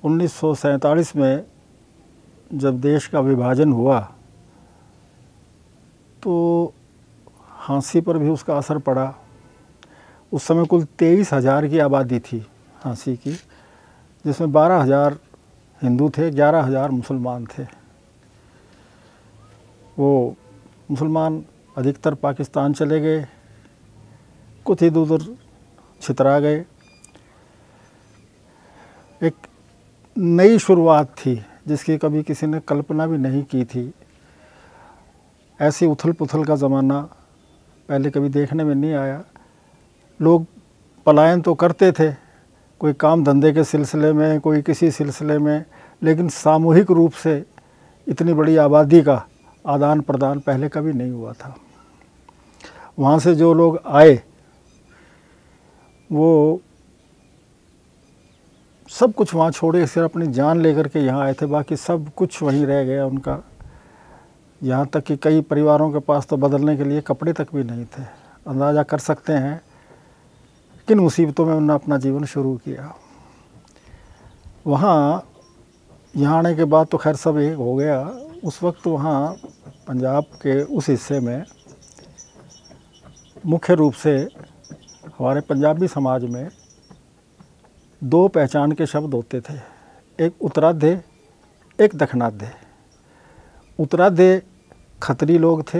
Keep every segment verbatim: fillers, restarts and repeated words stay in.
उन्नीस सौ सैंतालीस में जब देश का विभाजन हुआ तो हांसी पर भी उसका असर पड़ा। उस समय कुल तेईस हज़ार की आबादी थी हांसी की, जिसमें बारह हज़ार हिंदू थे, ग्यारह हज़ार मुसलमान थे। वो मुसलमान अधिकतर पाकिस्तान चले गए, कुछ इधर उधर छितरा गए। एक नई शुरुआत थी जिसकी कभी किसी ने कल्पना भी नहीं की थी। ऐसी उथल पुथल का ज़माना पहले कभी देखने में नहीं आया। लोग पलायन तो करते थे, कोई काम धंधे के सिलसिले में, कोई किसी सिलसिले में, लेकिन सामूहिक रूप से इतनी बड़ी आबादी का आदान प्रदान पहले कभी नहीं हुआ था। वहाँ से जो लोग आए वो सब कुछ वहाँ छोड़े, सिर्फ अपनी जान लेकर के यहाँ आए थे, बाकी सब कुछ वहीं रह गया उनका। यहाँ तक कि कई परिवारों के पास तो बदलने के लिए कपड़े तक भी नहीं थे। अंदाज़ा कर सकते हैं किन मुसीबतों में उन्होंने अपना जीवन शुरू किया। वहाँ यहाँ आने के बाद तो खैर सब एक हो गया। उस वक्त वहाँ पंजाब के उस हिस्से में मुख्य रूप से हमारे पंजाबी समाज में दो पहचान के शब्द होते थे, एक उत्तराध्य, एक दक्षिणाध्य। उत्तराध्य खत्री लोग थे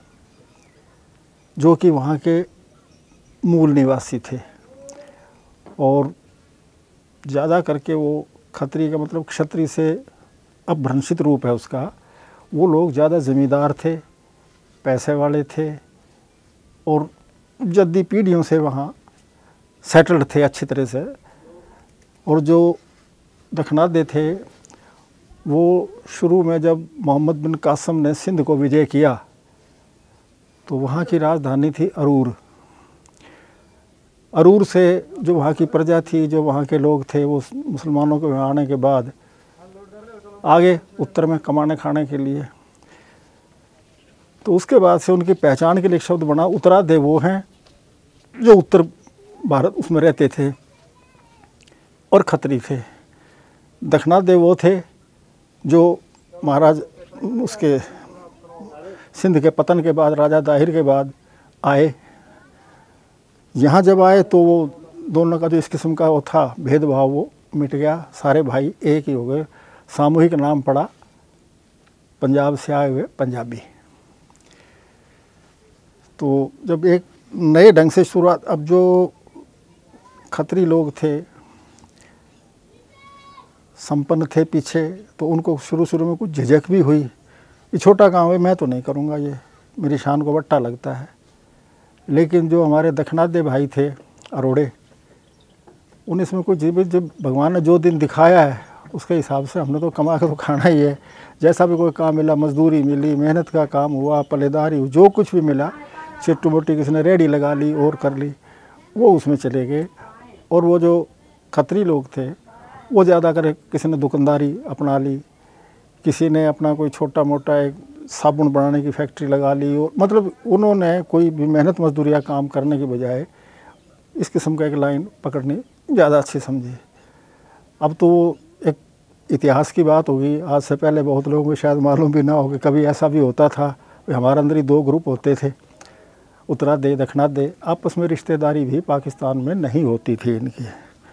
जो कि वहाँ के मूल निवासी थे, और ज़्यादा करके वो खत्री का मतलब क्षत्रिय से अपभ्रंशित रूप है उसका। वो लोग ज़्यादा ज़मींदार थे, पैसे वाले थे, और जद्दी पीढ़ियों से वहाँ सेटल्ड थे अच्छी तरह से। और जो दक्षिणाध्य थे वो शुरू में जब मोहम्मद बिन कासम ने सिंध को विजय किया तो वहाँ की राजधानी थी अरूर। अरूर से जो वहाँ की प्रजा थी, जो वहाँ के लोग थे, वो मुसलमानों के आने के बाद आगे उत्तर में कमाने खाने के लिए, तो उसके बाद से उनकी पहचान के लिए एक शब्द बना। उत्तराध्य वो हैं जो उत्तर भारत उसमें रहते थे और खत्री थे। दक्षिणाध्य वो थे जो महाराज उसके सिंध के पतन के बाद, राजा दाहिर के बाद आए। यहाँ जब आए तो वो दोनों का जो इस किस्म का वो था भेदभाव वो मिट गया, सारे भाई एक ही हो गए। सामूहिक नाम पड़ा पंजाब से आए हुए पंजाबी। तो जब एक नए ढंग से शुरुआत, अब जो खत्री लोग थे संपन्न थे पीछे, तो उनको शुरू शुरू में कुछ झिझक भी हुई। ये छोटा काम है, मैं तो नहीं करूँगा, ये मेरी शान को बट्टा लगता है। लेकिन जो हमारे दक्षिणाध्य भाई थे अरोड़े, उन इसमें कुछ जब जब भगवान ने जो दिन दिखाया है उसके हिसाब से हमने तो कमा कर तो खाना ही है। जैसा भी कोई काम मिला, मजदूरी मिली, मेहनत का काम हुआ, पलेदारी, जो कुछ भी मिला, चिट्टू मोटी किसी ने रेडी लगा ली और कर ली, वो उसमें चले गए। और वो जो खत्री लोग थे वो ज़्यादा कर किसी ने दुकानदारी अपना ली, किसी ने अपना कोई छोटा मोटा एक साबुन बनाने की फैक्ट्री लगा ली। और मतलब उन्होंने कोई भी मेहनत मजदूरी या काम करने की बजाय इस किस्म का एक लाइन पकड़नी ज़्यादा अच्छी समझी। अब तो एक इतिहास की बात होगी, आज से पहले बहुत लोगों को शायद मालूम भी ना हो कि कभी ऐसा भी होता था। हमारे अंदर ही दो ग्रुप होते थे, उत्तराध्य दक्षिणाध्य। आपस में रिश्तेदारी भी पाकिस्तान में नहीं होती थी इनकी।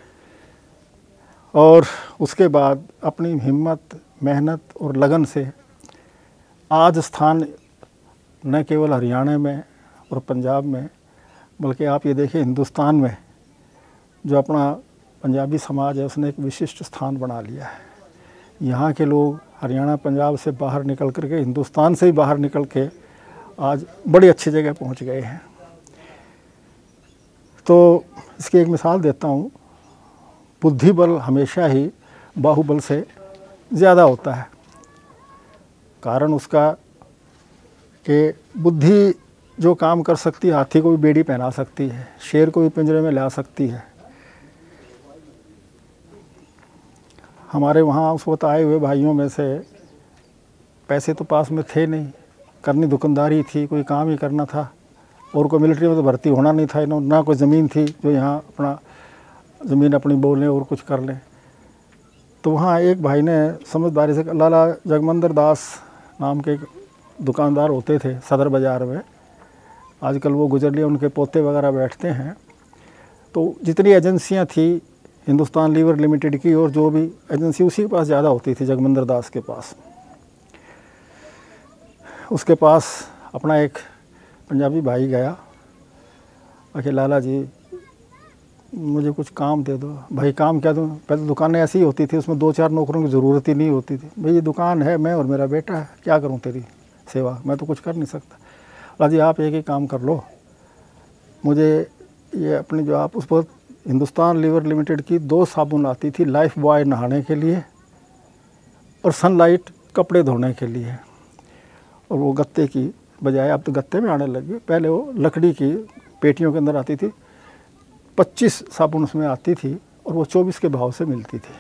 और उसके बाद अपनी हिम्मत, मेहनत और लगन से आज स्थान न केवल हरियाणा में और पंजाब में, बल्कि आप ये देखिए हिंदुस्तान में जो अपना पंजाबी समाज है उसने एक विशिष्ट स्थान बना लिया है। यहाँ के लोग हरियाणा पंजाब से बाहर निकल कर के, हिंदुस्तान से ही बाहर निकल के आज बड़ी अच्छी जगह पहुँच गए हैं। तो इसकी एक मिसाल देता हूँ। बुद्धि बल हमेशा ही बाहुबल से ज़्यादा होता है। कारण उसका कि बुद्धि जो काम कर सकती है, हाथी को भी बेड़ी पहना सकती है, शेर को भी पिंजरे में ला सकती है। हमारे वहाँ उस वक्त आए हुए भाइयों में से पैसे तो पास में थे नहीं, करनी दुकानदारी थी, कोई काम ही करना था, और कोई मिलिट्री में तो भर्ती होना नहीं था, ना कोई ज़मीन थी जो यहाँ अपना ज़मीन अपनी बोलें और कुछ कर लें। तो वहाँ एक भाई ने समझदारी से, लाला जगमंदर दास नाम के एक दुकानदार होते थे सदर बाज़ार में, आजकल वो गुजर लिए, उनके पोते वगैरह बैठते हैं। तो जितनी एजेंसियां थी हिंदुस्तान लीवर लिमिटेड की और जो भी एजेंसी उसी के पास ज़्यादा होती थी, जगमंदर दास के पास। उसके पास अपना एक पंजाबी भाई गया, आके लाला जी मुझे कुछ काम दे दो। भाई काम क्या दूँ, पहले दुकानें ऐसी ही होती थी, उसमें दो चार नौकरों की ज़रूरत ही नहीं होती थी। भाई ये दुकान है, मैं और मेरा बेटा है, क्या करूँ तेरी सेवा, मैं तो कुछ कर नहीं सकता। लाला जी आप एक ही काम कर लो, मुझे ये अपनी जो आप उस पर हिंदुस्तान लीवर लिमिटेड की दो साबुन आती थी, लाइफ बॉय नहाने के लिए और सनलाइट कपड़े धोने के लिए, और वो गत्ते की बजाय अब तो गत्ते में आने लगी, पहले वो लकड़ी की पेटियों के अंदर आती थी। पच्चीस साबुन उसमें आती थी और वो चौबीस के भाव से मिलती थी।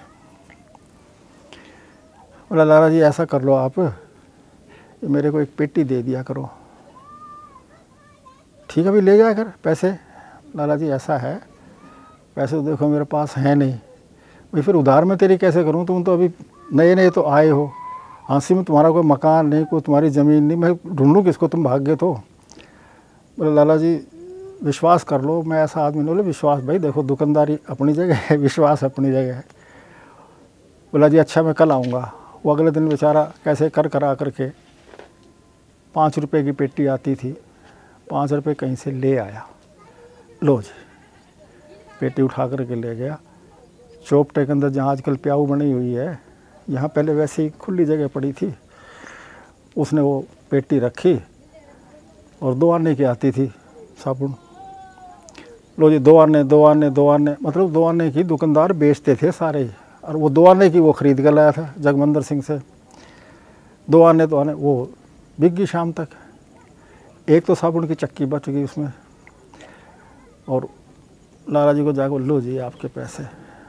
बोला लाला जी ऐसा कर लो आप, मेरे को एक पेटी दे दिया करो। ठीक है भाई ले जाया कर पैसे। लाला जी ऐसा है, पैसे तो देखो मेरे पास हैं नहीं भाई, फिर उधार में तेरी कैसे करूं, तुम तो अभी नए नए तो आए हो, हांसी में तुम्हारा कोई मकान नहीं, कोई तुम्हारी ज़मीन नहीं, मैं ढूंढूं किसको, तुम भाग गए तो। बोले लाला जी विश्वास कर लो, मैं ऐसा आदमी नहीं। बोले विश्वास भाई देखो, दुकानदारी अपनी जगह है, विश्वास अपनी जगह है। बोला जी अच्छा मैं कल आऊँगा। वो अगले दिन बेचारा कैसे कर करा करके पाँच रुपये की पेटी आती थी, पाँच रुपये कहीं से ले आया। लो जी पेटी उठा करके ले गया। चौपटे के अंदर जहाँ आजकल प्याऊ बनी हुई है, यहाँ पहले वैसे ही खुली जगह पड़ी थी, उसने वो पेटी रखी और दो आने की आती थी साबुन। लो जी दो आने दो आने दो आने, मतलब दो आने की दुकानदार बेचते थे सारे ही, और वो दो आने की वो ख़रीद कर लाया था जगमंदर सिंह से। दो आने दो आने वो बिक गई शाम तक। एक तो साबुन की चक्की बच गई उसमें, और लाला जी को जाकर लो जी आपके पैसे,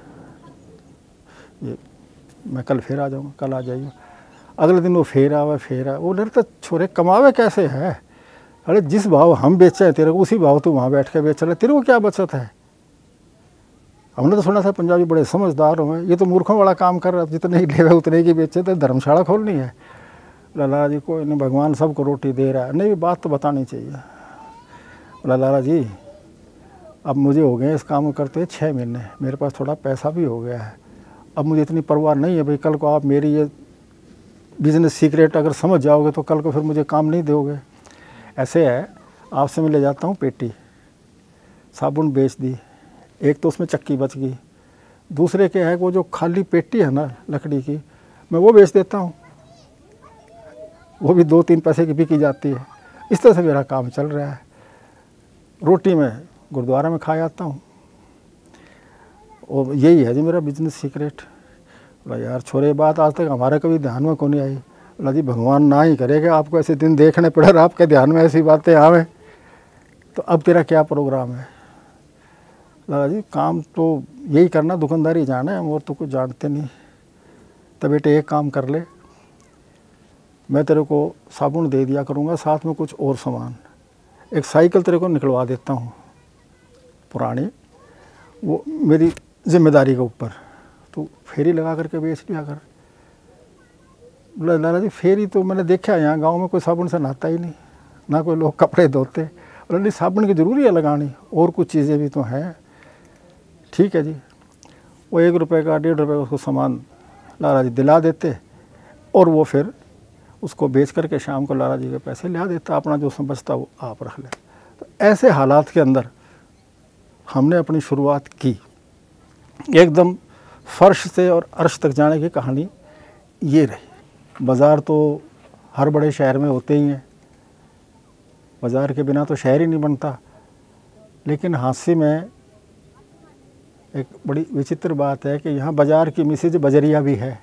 ये मैं कल फिर आ जाऊँगा, कल आ जाइए। अगले दिन वो फिर आवे फिर आवे। वो डरता छोरे कमावे कैसे है, अरे जिस भाव हम बेचे तेरे को उसी भाव तू वहाँ बैठ के बेच रहा, तेरे को क्या बचत है। हमने तो सुना था पंजाबी बड़े समझदार हो, ये तो मूर्खों वाला काम कर रहा, जितने ही ले उतने की बेचे, तो धर्मशाला खोलनी है। लाला जी कोई नहीं, भगवान सबको रोटी दे रहा है, नहीं बात तो बतानी चाहिए। बोला लाला जी अब मुझे हो गए इस काम को करते हुए छः महीने, मेरे पास थोड़ा पैसा भी हो गया है, अब मुझे इतनी परवाह नहीं है भाई, कल को आप मेरी ये बिज़नेस सीक्रेट अगर समझ जाओगे तो कल को फिर मुझे काम नहीं दोगे। ऐसे है आपसे मैं ले जाता हूँ पेटी, साबुन बेच दी, एक तो उसमें चक्की बच गई, दूसरे के है वो जो खाली पेटी है ना लकड़ी की, मैं वो बेच देता हूँ, वो भी दो तीन पैसे की बिकी जाती है। इस तरह से मेरा काम चल रहा है। रोटी मैं गुरुद्वारा में खा जाता हूँ, और यही है जी मेरा बिजनेस सीक्रेट। बोला यार छोरे बात आज तक हमारे कभी ध्यान में कौन नहीं आई। बोला जी भगवान ना ही करेगा आपको ऐसे दिन देखने पड़े और आपके ध्यान में ऐसी बातें आवे, तो अब तेरा क्या प्रोग्राम है। बोला जी काम तो यही करना, दुकानदारी जाना है, हम और तो कुछ जानते नहीं। तो बेटे एक काम कर ले, मैं तेरे को साबुन दे दिया करूँगा, साथ में कुछ और सामान, एक साइकिल तेरे को निकलवा देता हूँ पुरानी, वो मेरी जिम्मेदारी के ऊपर, तो फेरी लगा करके बेच लिया कर। बोला लाला जी फेरी तो मैंने देखा यहाँ गांव में कोई साबुन से नहाता ही नहीं, ना कोई लोग कपड़े धोते। बोला नहीं साबुन की ज़रूरी है लगानी, और कुछ चीज़ें भी तो हैं। ठीक है जी, वो एक रुपये का डेढ़ रुपये का उसको सामान लाला जी दिला देते, और वो फिर उसको बेच करके शाम को लाला जी के पैसे ला देता, अपना जो समझता वो आप रख ले। तो ऐसे हालात के अंदर हमने अपनी शुरुआत की, एकदम फर्श से और अर्श तक जाने की कहानी ये रही। बाज़ार तो हर बड़े शहर में होते ही हैं, बाज़ार के बिना तो शहर ही नहीं बनता। लेकिन हांसी में एक बड़ी विचित्र बात है कि यहाँ बाज़ार की मिसेज बजरिया भी है।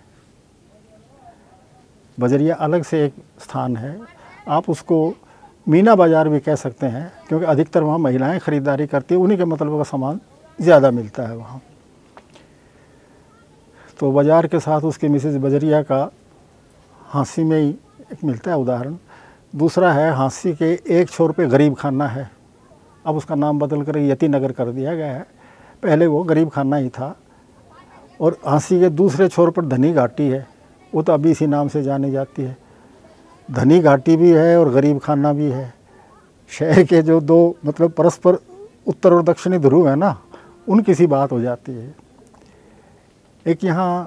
बजरिया अलग से एक स्थान है, आप उसको मीना बाज़ार भी कह सकते हैं, क्योंकि अधिकतर वहाँ महिलाएं ख़रीदारी करती हैं, उन्हीं के मतलब का सामान ज़्यादा मिलता है वहाँ। तो बाज़ार के साथ उसकी मिसेज बजरिया का हांसी में ही एक मिलता है उदाहरण। दूसरा है हांसी के एक छोर पे गरीब खाना है, अब उसका नाम बदल कर यति नगर कर दिया गया है, पहले वो गरीब खाना ही था। और हांसी के दूसरे छोर पर धनी घाटी है, वो तो अभी इसी नाम से जानी जाती है। धनी घाटी भी है और गरीब खाना भी है। शहर के जो दो मतलब परस्पर उत्तर और दक्षिणी ध्रुव है ना, उनकी सी बात हो जाती है। एक यहाँ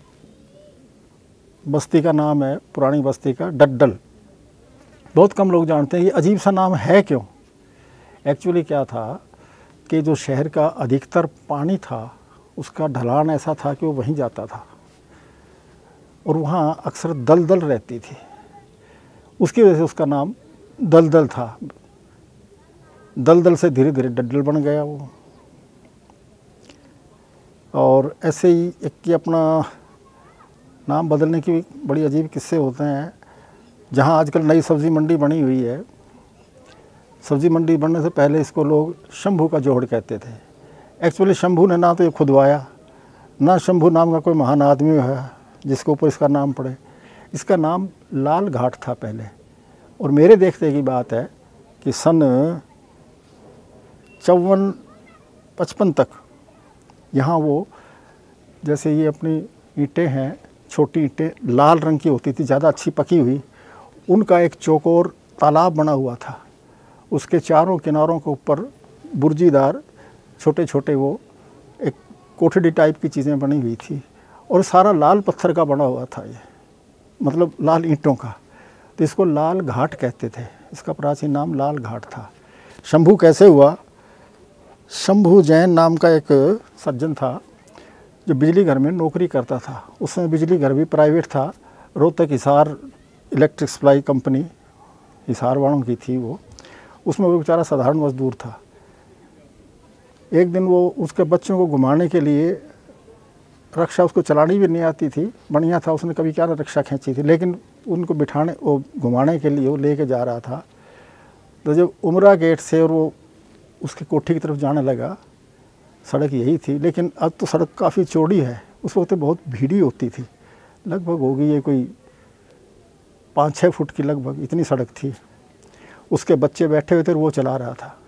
बस्ती का नाम है, पुरानी बस्ती का डड्डल, बहुत कम लोग जानते हैं। ये अजीब सा नाम है क्यों? एक्चुअली क्या था कि जो शहर का अधिकतर पानी था उसका ढलान ऐसा था कि वो वहीं जाता था और वहाँ अक्सर दलदल रहती थी, उसकी वजह से उसका नाम दलदल था। दलदल से धीरे धीरे डड्डल बन गया वो। और ऐसे ही एक कि अपना नाम बदलने की बड़ी अजीब किस्से होते हैं। जहाँ आजकल नई सब्ज़ी मंडी बनी हुई है, सब्ज़ी मंडी बनने से पहले इसको लोग शंभू का जोड़ कहते थे। एक्चुअली शंभू ने ना तो ये खुदवाया, ना शंभू नाम का कोई महान आदमी है जिसके ऊपर इसका नाम पड़े। इसका नाम लाल घाट था पहले। और मेरे देखते की बात है कि सन चौवन पचपन तक यहाँ वो, जैसे ये अपनी ईंटें हैं, छोटी ईंटें लाल रंग की होती थी, ज़्यादा अच्छी पकी हुई, उनका एक चौकोर तालाब बना हुआ था। उसके चारों किनारों के ऊपर बुर्जीदार छोटे छोटे वो एक कोठड़ी टाइप की चीज़ें बनी हुई थी और सारा लाल पत्थर का बना हुआ था, ये मतलब लाल ईंटों का। तो इसको लाल घाट कहते थे, इसका प्राचीन नाम लाल घाट था। शंभू कैसे हुआ? शंभू जैन नाम का एक सज्जन था जो बिजली घर में नौकरी करता था। उसमें बिजली घर भी प्राइवेट था, Rohtak Hisar electric supply company Hisar वालों की थी वो। उसमें वो बेचारा साधारण मजदूर था। एक दिन वो उसके बच्चों को घुमाने के लिए, रिक्शा उसको चलानी भी नहीं आती थी, बढ़िया था, उसने कभी क्या रिक्शा खींची थी, लेकिन उनको बिठाने वो घुमाने के लिए वो लेके जा रहा था। तो जब उमरा गेट से और वो उसके कोठी की तरफ जाने लगा, सड़क यही थी, लेकिन अब तो सड़क काफ़ी चौड़ी है। उस वक्त बहुत भीड़ी होती थी, लगभग होगी ये कोई पाँच छः फुट की लगभग इतनी सड़क थी। उसके बच्चे बैठे हुए थे और वो चला रहा था।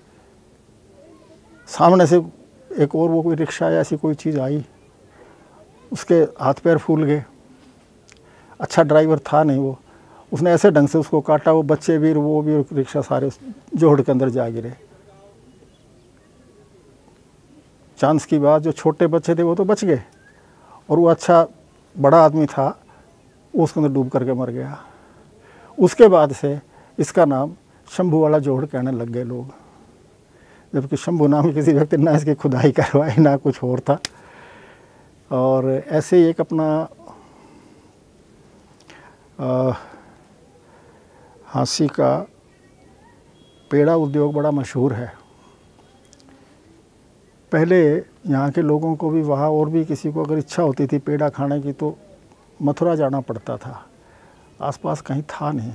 सामने से एक और वो कोई रिक्शा या ऐसी कोई चीज़ आई, उसके हाथ पैर फूल गए। अच्छा ड्राइवर था नहीं वो, उसने ऐसे ढंग से उसको काटा, वो बच्चे भी वो भी रिक्शा सारे जोड़ के अंदर जा गिरे। चांस की बात, जो छोटे बच्चे थे वो तो बच गए और वो अच्छा बड़ा आदमी था, वो उसके अंदर डूब करके मर गया। उसके बाद से इसका नाम शंभू वाला जोड़ कहने लग गए लोग, जबकि शंभू नाम किसी व्यक्ति ना इसकी खुदाई करवाई ना कुछ और था। और ऐसे ही एक अपना आ, हांसी का पेड़ा उद्योग बड़ा मशहूर है। पहले यहाँ के लोगों को भी वहाँ, और भी किसी को अगर इच्छा होती थी पेड़ा खाने की तो मथुरा जाना पड़ता था, आसपास कहीं था नहीं।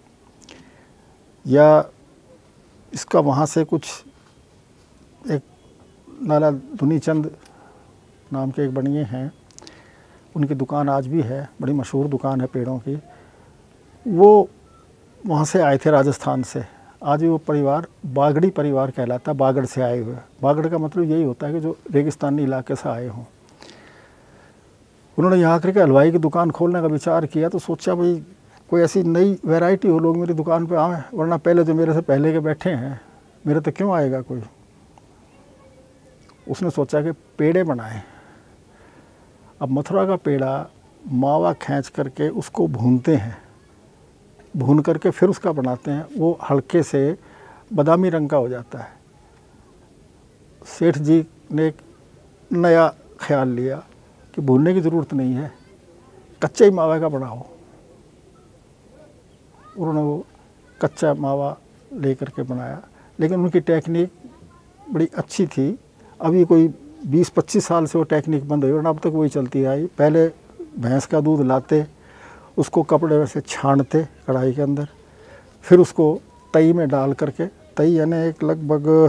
या इसका वहाँ से कुछ एक नाला दुनीचंद नाम के एक बनिए हैं, उनकी दुकान आज भी है, बड़ी मशहूर दुकान है पेड़ों की। वो वहाँ से आए थे राजस्थान से। आज भी वो परिवार बागड़ी परिवार कहलाता है, बागड़ से आए हुए। बागड़ का मतलब यही होता है कि जो रेगिस्तानी इलाके से आए हों। उन्होंने यहाँ आकर के हलवाई की दुकान खोलने का विचार किया, तो सोचा भाई कोई ऐसी नई वैरायटी हो, लोग मेरी दुकान पे आए, वरना पहले जो मेरे से पहले के बैठे हैं, मेरे तो क्यों आएगा कोई। उसने सोचा कि पेड़े बनाए। अब मथुरा का पेड़ा मावा खींच करके उसको भूनते हैं, भून करके फिर उसका बनाते हैं, वो हल्के से बादामी रंग का हो जाता है। सेठ जी ने एक नया ख्याल लिया कि भूनने की ज़रूरत नहीं है, कच्चे ही मावा का बनाओ। उन्होंने वो कच्चा मावा ले करके बनाया, लेकिन उनकी टेक्निक बड़ी अच्छी थी। अभी कोई बीस पच्चीस साल से वो टेक्निक बंद हुई और अब तक वही चलती आई। पहले भैंस का दूध लाते, उसको कपड़े में से छानते कढ़ाई के अंदर, फिर उसको तई में डाल करके, तई यानी एक लगभग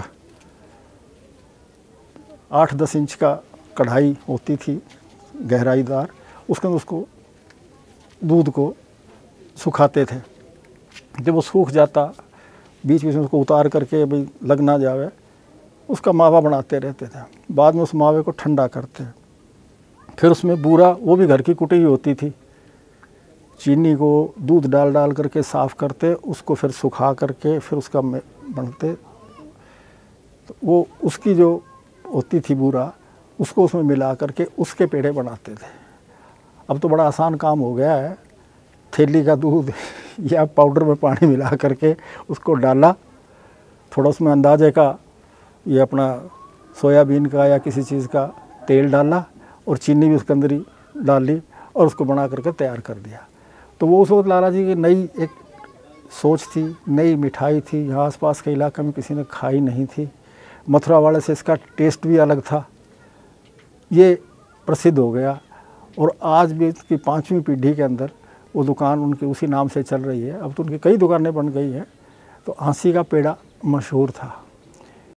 आठ दस इंच का कढ़ाई होती थी गहराईदार, उसके अंदर उसको दूध को सुखाते थे। जब वो सूख जाता, बीच बीच में उसको उतार करके भाई लग ना जावे, उसका मावा बनाते रहते थे। बाद में उस मावे को ठंडा करते, फिर उसमें बूरा, वो भी घर की कुटी हुई होती थी, चीनी को दूध डाल डाल करके साफ़ करते, उसको फिर सुखा करके फिर उसका बनते, तो वो उसकी जो होती थी बूरा, उसको उसमें मिला करके उसके पेड़े बनाते थे। अब तो बड़ा आसान काम हो गया है, थैली का दूध या पाउडर में पानी मिला करके उसको डाला, थोड़ा उसमें अंदाजे का ये अपना सोयाबीन का या किसी चीज़ का तेल डाला और चीनी भी उसके अंदर ही डाल ली और उसको बना करके तैयार कर दिया। तो वो उस वक्त लाला जी की नई एक सोच थी, नई मिठाई थी, यहाँ आसपास के इलाके में किसी ने खाई नहीं थी। मथुरा वाले से इसका टेस्ट भी अलग था, ये प्रसिद्ध हो गया और आज भी इसकी पाँचवीं पीढ़ी के अंदर वो दुकान उनकी उसी नाम से चल रही है। अब तो उनकी कई दुकानें बन गई हैं। तो हांसी का पेड़ा मशहूर था।